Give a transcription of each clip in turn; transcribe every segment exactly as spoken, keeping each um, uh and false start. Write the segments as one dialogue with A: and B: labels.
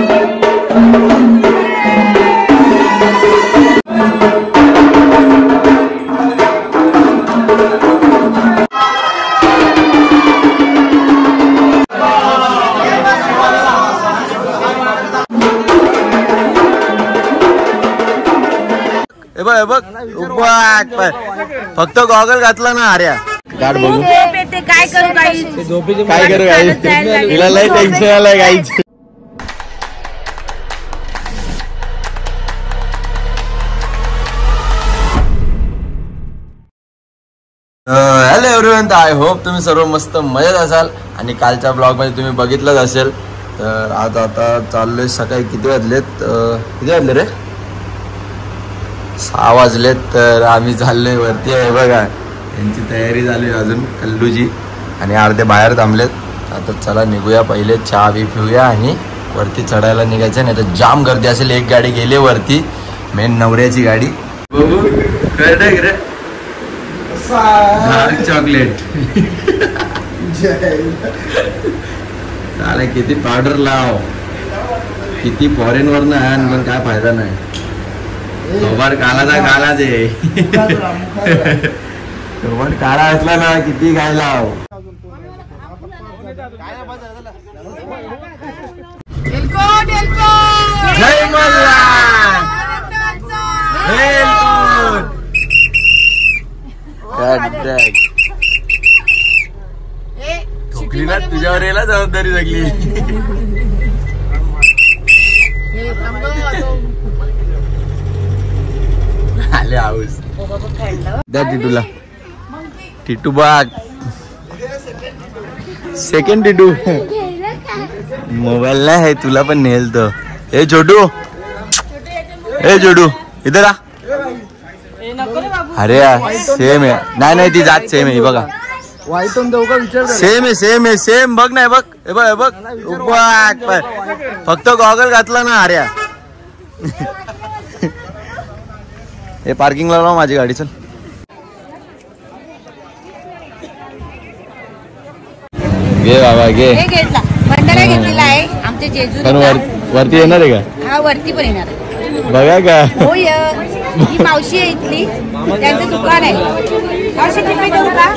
A: फक्त गॉगल घातला ना आर्या गाड बघू
B: काय करू गाईस
A: काय करू गाईस तिला लय टेन्शन आलंय guys. Hello everyone, I hope तुम्ही सर्व मस्त मजेत असाल आणि कालच्या ब्लॉग मध्ये तुम्ही बघितलंच असेल. तर आज आता चाललोय, सकाळी किती वाजलेत किती वाजले रे सहा वाजलेत. तर आम्ही चाललोय वरती आहे बघा, यांची तयारी झाली अजून कल्लूजी आणि अर्धे बाहेर थांबलेत. आता चला निघूया, पहिले चहा बी पिऊया आणि वरती चढायला निघायचं, नाही तर जाम गर्दी असेल. एक गाडी गेली वरती, मेन नवऱ्याची गाडी. बघू रे चॉकलेट चालेल. किती पावडर लाव, किती फॉरेन वर ना आण, पण काय फायदा नाही. सोबत कालाचा कालाच आहे, सोबत काळा असला ना किती काय लाव. जय मल्हार. ठोकलीला तुझ्यावर यायला जबाबदारी लागली. आले हाऊस द्या टिटूला. टिटू बाग सेकंड टिटू मोबाईल नाही आहे, तुला पण नेल तो. ए छोटू, ए छोटू इधर आ. अरे सेम आहे. नाही नाही ती जात सेम आहे बघा, सेम आहे सेम आहे सेम. बघ नाही बघ, हे बघ हे बघ बघ, फक्त गॉगल घातला ना आर्या. हे पार्किंगला लाव माझी गाडी. चल घे बाबा घे.
B: भंडारा घेतलेला आहे आमच्या जेजुरीला.
A: वरती येणार आहे का?
B: हा वरती पण येणार आहे
A: बघा का.
B: होय, ही मावशी आहे इथली, त्यांचं दुकान आहे. मावशी तिकडे जाऊ का?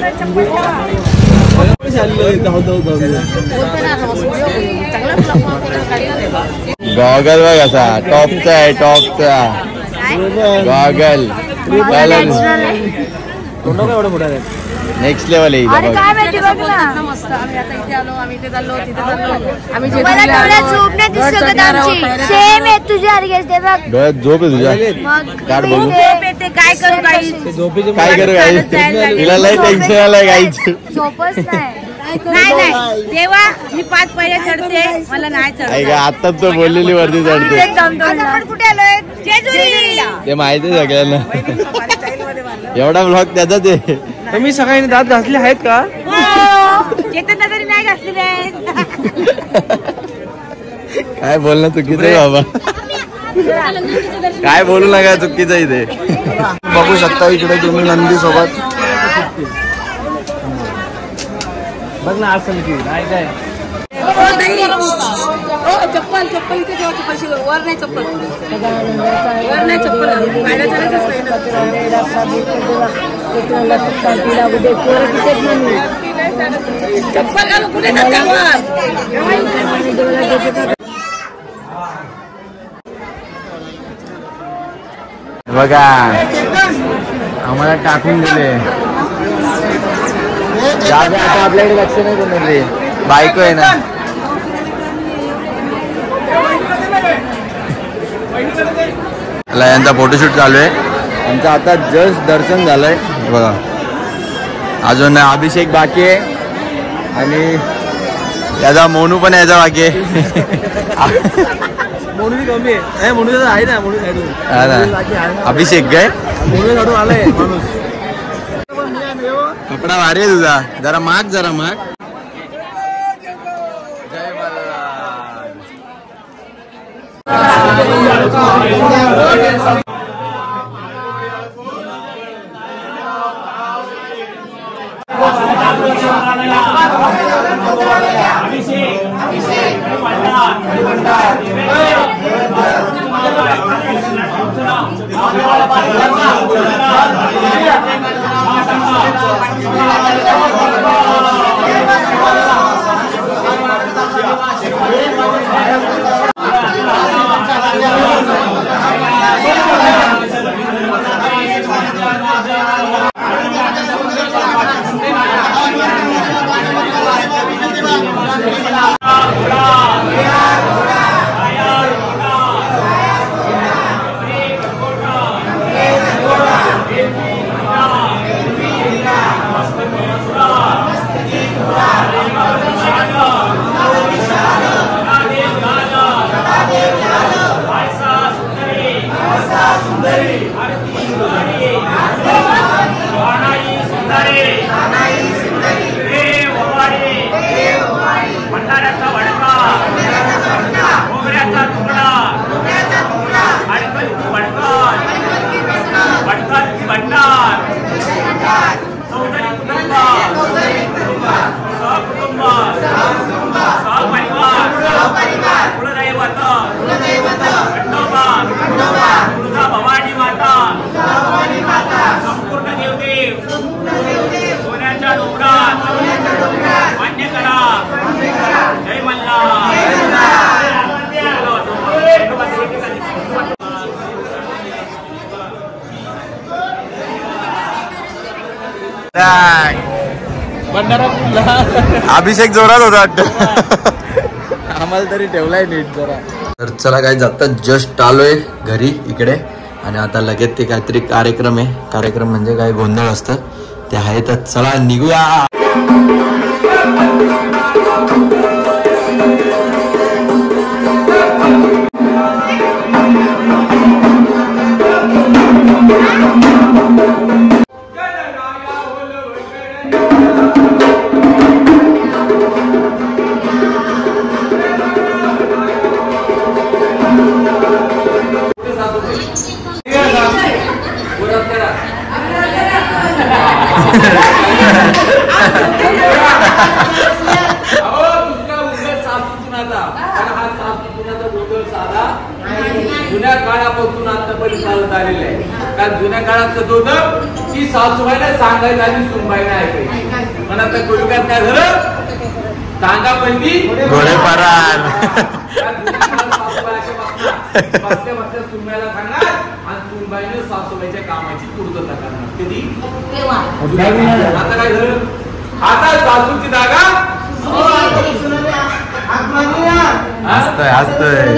A: गॉगल बघ असा टॉपचा आहे, टॉपचा गॉगल. नेक्स्ट लेवल आहे.
B: मस्त. आम्ही आता इथे आलो, आम्ही इथे चाललो, तिथे चाललो. आम्ही
C: सेम आहे तुझ्या
A: डोळ्यात झोप आहे तुझ्या. काढ बघू
B: काय करू गाईस
A: काय करू गाईस तिला लय टेन्शन आलंय गाईच.
C: झोपच नाही.
B: नाही नाही तेव्हा मी पाच पहिल्या चढते, मला नाही चढ.
A: आता तो बोललेली वरती चढते.
B: आपण कुठे आलोय? जेजुरीला.
A: ते माहिती आहे सगळ्यांना. एवढा ब्लॉग त्याचाच आहे.
D: तुम्ही सगळ्यांनी दात घासले आहेत का?
B: चेतन तरी नाही घासलेले आहेत.
A: काय बोलणं चुकीचं आहे बाबा, काय बोलू नका, चुकीचं इथे. बघू शकता इकडे तुम्ही नंदी सोबत.
D: बघ ना असं नाही काय.
B: चप्पल चप्पल इथे ठेवायचे पैसे, वर नाही चप्पल, वर नाही चप्पल. चप्पल घालू कुठे
A: बघा आम्हाला टाकून दिले. आता आपल्याकडे लक्ष नाही कोणी, बायको आहे ना. यांचा फोटोशूट चालू आहे. यांचं आता जस्ट दर्शन झालंय बघा. अजून अभिषेक बाकी आहे आणि याचा मोनू पण यायचा बाकी आहे.
D: मोनू कमी आहे, मोनू आहे ना. मोनू
A: अभिषेक काय
D: मोनू काढून आलाय माणूस.
A: कपडा भारी आहे तुझा, जरा माग जरा माग. जय मल्हार. अभिषेक अभिषेक अभिषेक जोरात होता वाटतं. आम्हाला तरी ठेवलाय नीट जरा. तर चला काय जाता जस्ट आलोय घरी इकडे आणि आता लगेच ते काहीतरी कार्यक्रम आहे. कार्यक्रम म्हणजे काय गोंधळ असतं ते आहे. तर चला निघूया.
E: जुन्या काळापासून आतापर्यंत चालत आलेलं आहे. कारण जुन्या काळात कसं होतं की सासूबाईला सांगायचं आणि सुनबाईला ऐकायचं. पण आता कोलकात काय झालं सांगा पहिली
A: घोडे परार.
E: सासूबाई अशा बसतात बसल्या बसल्या सुनबाईला सांगणार आणि सुनबाईने सासूबाईच्या कामाची पूर्तता करणार. कधी आता काय झालं आता सासूची जागा
A: हसतोय हसतोय.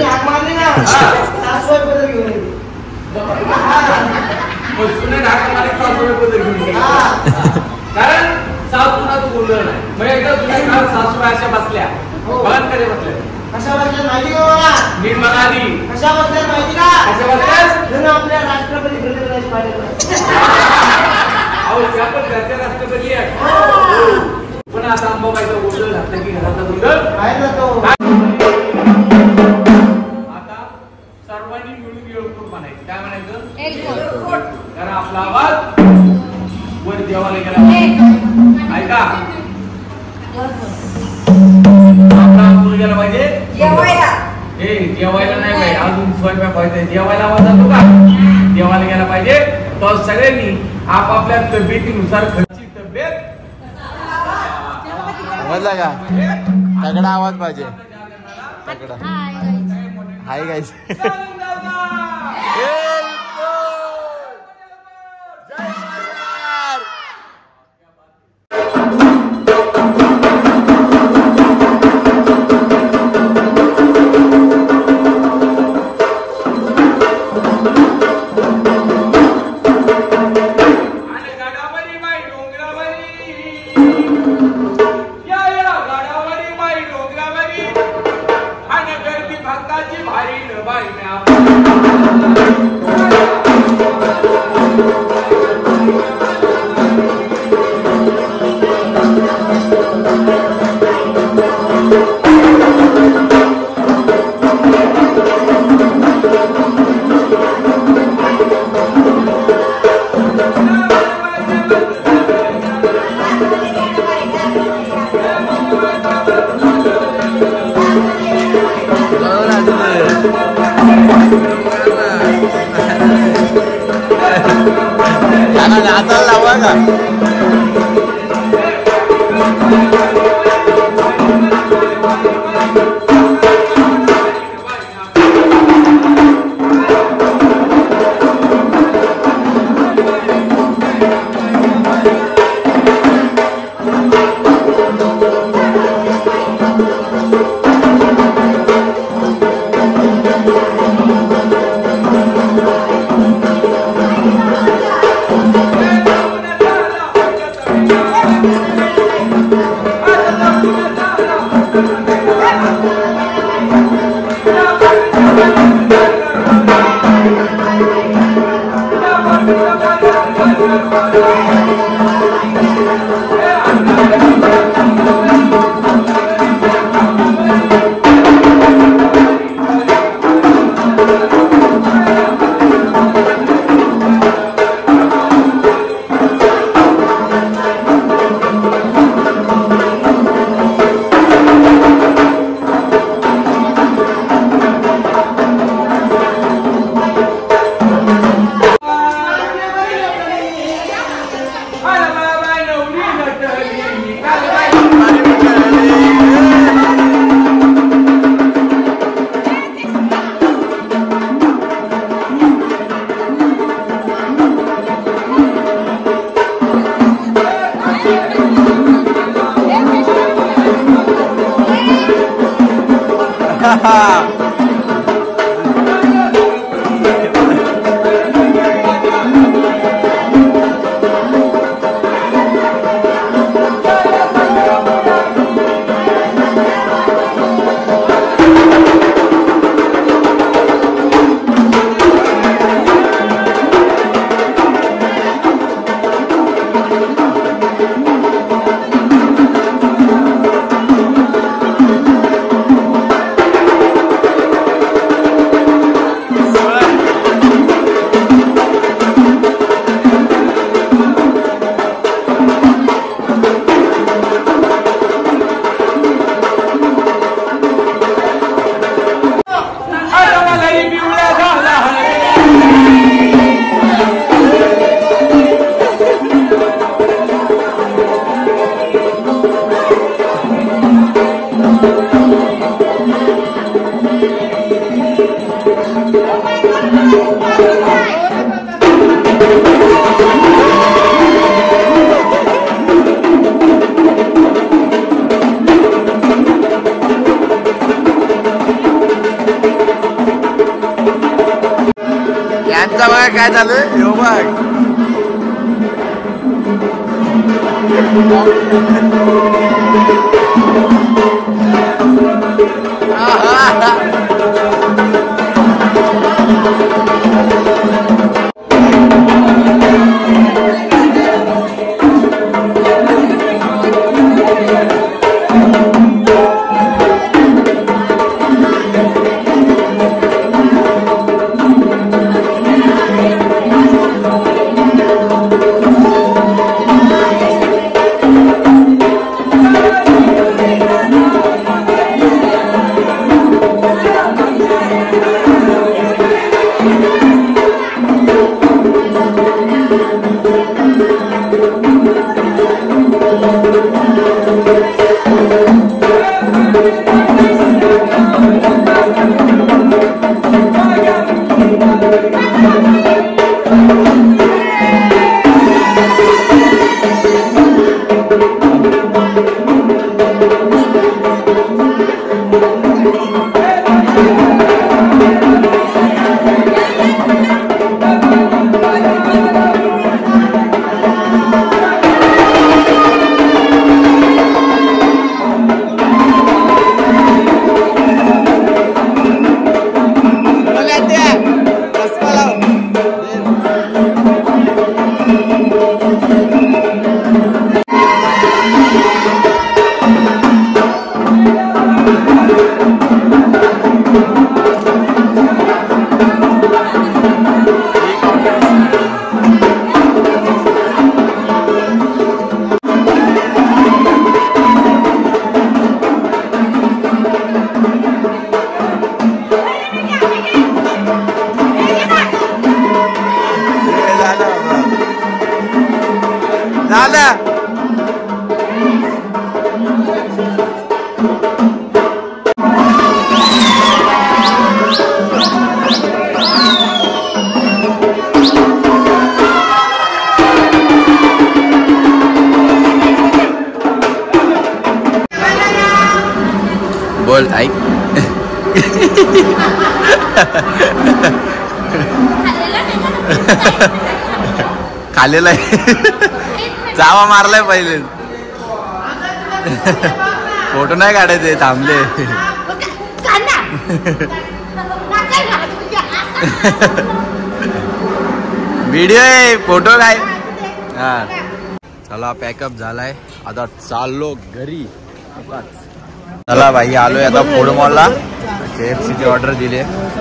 E: कारण सासूनाच बोललं नाही. मग एकदा जुन्या काळात सासूबाई अशा बसल्या बघत कधी बसल्या
F: कशा बसल्या माहिती का?
E: नीट बघा आधी
F: कशा बसल्या माहिती का?
E: कशा बसल्या
F: आपल्या राष्ट्रपती पृथ्वीराज पाटील.
E: अहो त्या पण घरच्या राष्ट्रपती आहे. पण आता अंबाबाईचा गोंधळ घातला की घराचा गोंधळ
F: आहे ना तो.
E: आता सर्वांनी मिळून येऊन म्हणायचं. काय म्हणायचं? कारण आपला आवाज वर देवाला गेला ऐका आपला आवाज गेला पाहिजे हे जेवायला नाही पाहिजे. अजून स्वयंपाक व्हायचा जेवायला आवाज जातो का? देवाला गेला पाहिजे. तर सगळ्यांनी आपापल्या तब्येतीनुसार घरची तब्येत
A: समजला का? तगडा आवाज पाहिजे. तगडा हाय गाईस. आता लावा का? यांचा बघा काय चालू आहे हो बघ. बोल ऐक. खालेला जावा मारलाय पहिले. फोटो नाही काढायचे थांबले. व्हिडिओ आहे फोटो काय. हा चला पॅकअप झालाय आता चाललो घरी. चला भाई आलोय आता फूड मॉलला. के एफ सीची ऑर्डर दिली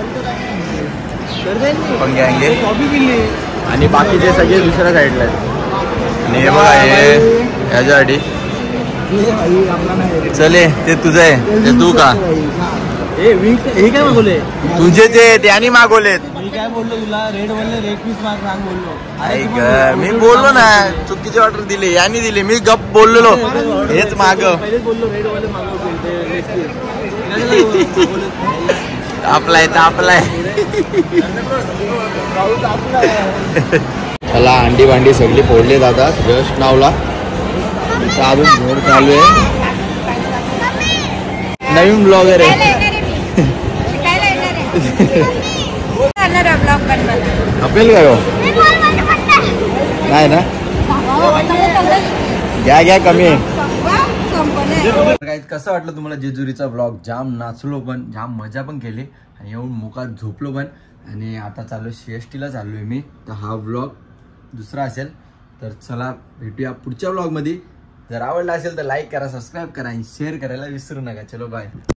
A: पण घ्यायचे आणि बाकीचे सगळे दुसऱ्या साईडला आहेत. आणि हे बघा हे याच्यासाठी चले ते तुझं आहे ते तू का
D: हे काय मागवले
A: तुझे ते त्यांनी मागवलेत.
D: मी काय बोललो तुला रेड वाले रेड पीस माग सांग बोललो.
A: ऐक मी बोललो ना चुकीची ऑर्डर दिली यांनी दिली मी गप बोललेलो हेच माग
D: पहिलेच बोललो रेड वाले मागवतील रेड पीस.
A: तापलाय तापलाय. चला अंडी भांडी सगळी फोडली जातात. जस्ट नावला अजून घर चालू आहे. नवीन ब्लॉगर आहे
B: शिकायला येणार आहे करणार आहे ब्लॉग बनवायला.
A: आपल्याला काय हो? नाही ना घ्या घ्या कमी आहे. काय कसं वाटलं तुम्हाला जेजुरीचा ब्लॉग? जाम नाचलो पण, जाम मजा पण केली आणि येऊन मुकात झोपलो पण. आणि आता चालू सीएसटीला चाललोय मी, तर हा ब्लॉग दुसरा असेल. तर चला भेटूया पुढच्या ब्लॉगमध्ये. जर आवडला असेल तर लाईक करा, सबस्क्राईब करा आणि शेअर करायला विसरू नका. चलो बाय.